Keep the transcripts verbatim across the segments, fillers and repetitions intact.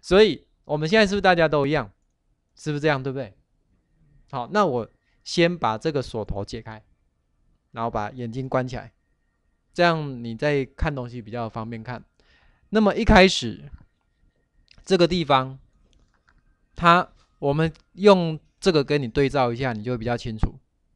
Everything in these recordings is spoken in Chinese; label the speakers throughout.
Speaker 1: 所以我们现在是不是大家都一样？是不是这样？对不对？好，那我先把这个锁头解开，然后把眼睛关起来，这样你再看东西比较方便看。那么一开始这个地方，它我们用这个跟你对照一下，你就会比较清楚。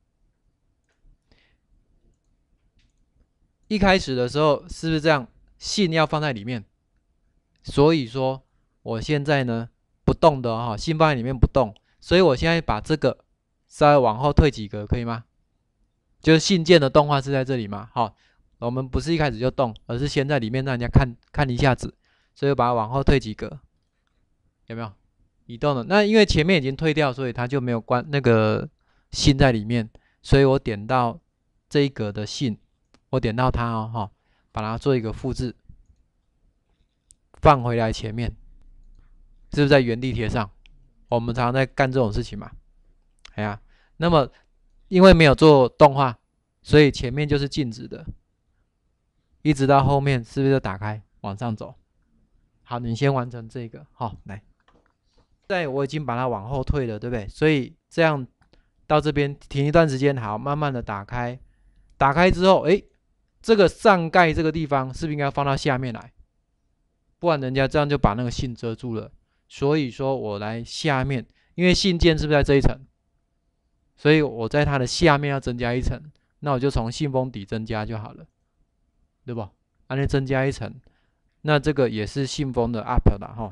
Speaker 1: 一开始的时候是不是这样？信要放在里面，所以说我现在呢不动的哈、哦，信放在里面不动，所以我现在把这个稍微往后退几格，可以吗？就是信件的动画是在这里嘛，好，我们不是一开始就动，而是先在里面让人家看看一下子，所以把它往后退几格，有没有？移动了，那因为前面已经退掉，所以它就没有关那个信在里面，所以我点到这一格的信，我点到它哦，哈，把它做一个复制，放回来前面，是不是在原地贴上？我们常常在干这种事情嘛，哎呀，那么因为没有做动画，所以前面就是静止的，一直到后面是不是就打开往上走？好，你先完成这个，好，来，在我已经把它往后退了，对不对？所以这样到这边停一段时间，好，慢慢的打开，打开之后，哎，这个上盖这个地方是不是应该放到下面来？不然人家这样就把那个信遮住了。所以说我来下面，因为信件是不是在这一层？所以我在它的下面要增加一层，那我就从信封底增加就好了，对不？按那增加一层，那这个也是信封的 up 啦哈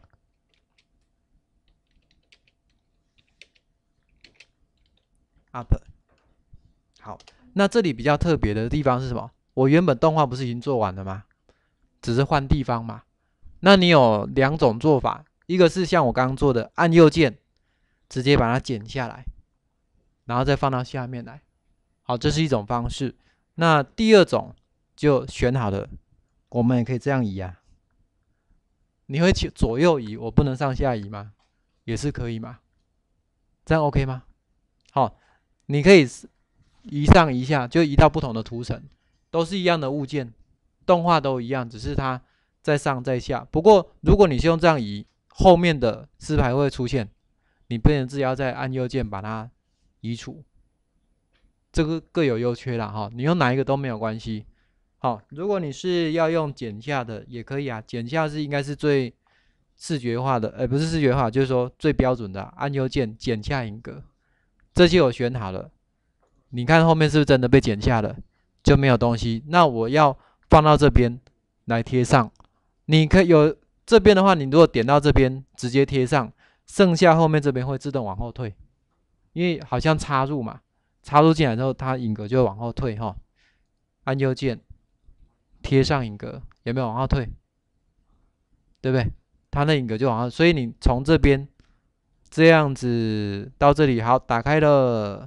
Speaker 1: ，up。好，那这里比较特别的地方是什么？我原本动画不是已经做完了吗？只是换地方嘛。那你有两种做法，一个是像我刚刚做的，按右键直接把它剪下来，然后再放到下面来。好，这是一种方式。那第二种就选好了，我们也可以这样移啊。你会左右移，我不能上下移吗？也是可以嘛？这样 OK 吗？好，你可以移上移下，就移到不同的图层，都是一样的物件，动画都一样，只是它在上在下。不过如果你是用这样移，后面的字牌会出现，你变成自己要再按右键把它移除。这个各有优缺啦哈，你用哪一个都没有关系。好，如果你是要用剪下的也可以啊，剪下是应该是最视觉化的，呃，不是视觉化，就是说最标准的啊，按右键剪下影格，这些我选好了。你看后面是不是真的被剪下了，就没有东西？那我要放到这边来贴上，你可以有这边的话，你如果点到这边直接贴上，剩下后面这边会自动往后退，因为好像插入嘛。插入进来之后，它影格就会往后退哈。按右键贴上影格，有没有往后退？对不对？它那影格就往后，所以你从这边这样子到这里，好，打开了，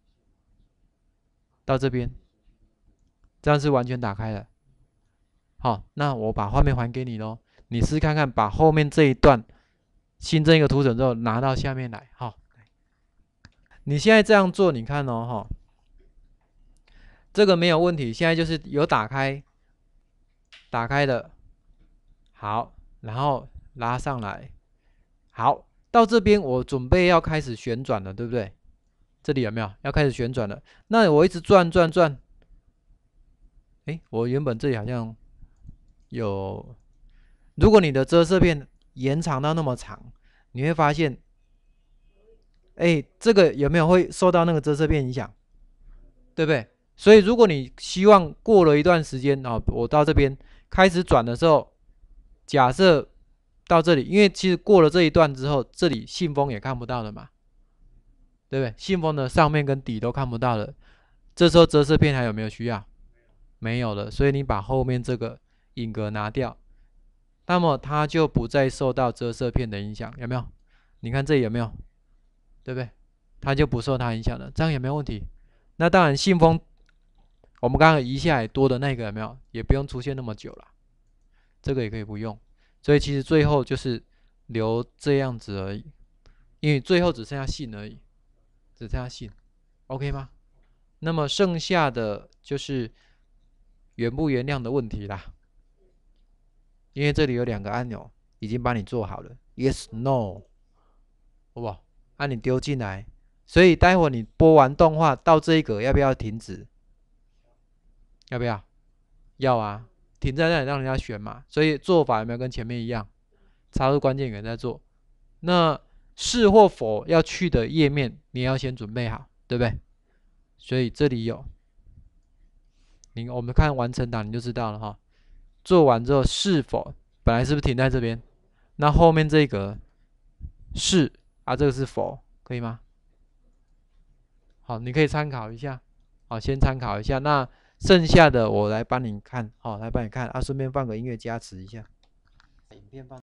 Speaker 1: 到这边，这样是完全打开了。好，那我把画面还给你喽，你试看看，把后面这一段新增一个图层之后拿到下面来，好，你现在这样做，你看哦，哈。这个没有问题，现在就是有打开，打开的，好，然后拉上来，好，到这边我准备要开始旋转了，对不对？这里有没有要开始旋转了？那我一直转转转，诶，我原本这里好像有，如果你的遮色片延长到那么长，你会发现，诶，这个有没有会受到那个遮色片影响？对不对？所以如果你希望过了一段时间啊，我到这边开始转的时候，假设到这里，因为其实过了这一段之后，这里信封也看不到了嘛，对不对？信封的上面跟底都看不到了，这时候折射片还有没有需要？没有了，所以你把后面这个影格拿掉，那么它就不再受到折射片的影响，有没有？你看这里有没有？对不对？它就不受它影响了，这样有没有问题？那当然，信封我们刚刚移下来多的那个有没有？也不用出现那么久了，这个也可以不用。所以其实最后就是留这样子而已，因为最后只剩下信而已，只剩下信 ，OK 吗？那么剩下的就是原不原谅的问题啦，因为这里有两个按钮， 已经帮你做好了 ，yes no， 好不好？那、啊、你丢进来，所以待会你播完动画到这一格要不要停止？要不要？要啊，停在那里让人家选嘛。所以做法有没有跟前面一样？插入关键语在做。那是或否要去的页面，你要先准备好，对不对？所以这里有，你我们看完成档你就知道了哈。做完之后是否本来是不是停在这边？那后面这一格是啊，这个是否，可以吗？好，你可以参考一下，好，先参考一下。那剩下的我来帮你看，好，来帮你看啊，顺便放个音乐加持一下。影片放。